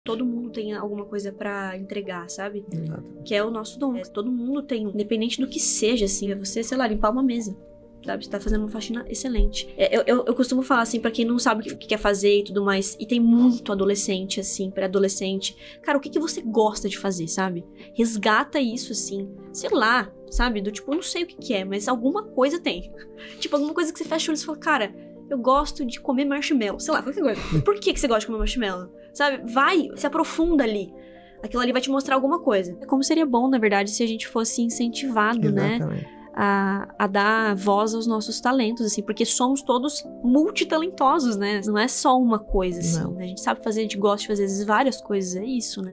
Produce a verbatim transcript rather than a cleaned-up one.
Todo mundo tem alguma coisa pra entregar, sabe? Exato. Que é o nosso dom. É, todo mundo tem, independente do que seja, assim. É você, sei lá, limpar uma mesa, sabe? Você tá fazendo uma faxina excelente. É, eu, eu, eu costumo falar, assim, pra quem não sabe o que, que quer fazer e tudo mais. E tem muito adolescente, assim, pré-adolescente. Cara, o que, que você gosta de fazer, sabe? Resgata isso, assim. Sei lá, sabe? Do tipo, eu não sei o que, que é, mas alguma coisa tem. Tipo, alguma coisa que você fecha o olho e fala, cara, eu gosto de comer marshmallow. Sei lá, qualquer coisa. Por que, que você gosta de comer marshmallow? Sabe? Vai, se aprofunda ali. Aquilo ali vai te mostrar alguma coisa. Como seria bom, na verdade, se a gente fosse incentivado, Exatamente. né? A, a dar voz aos nossos talentos, assim. Porque somos todos multitalentosos, né? Não é só uma coisa, assim. Não. A gente sabe fazer, a gente gosta de fazer às vezes várias coisas. É isso, né?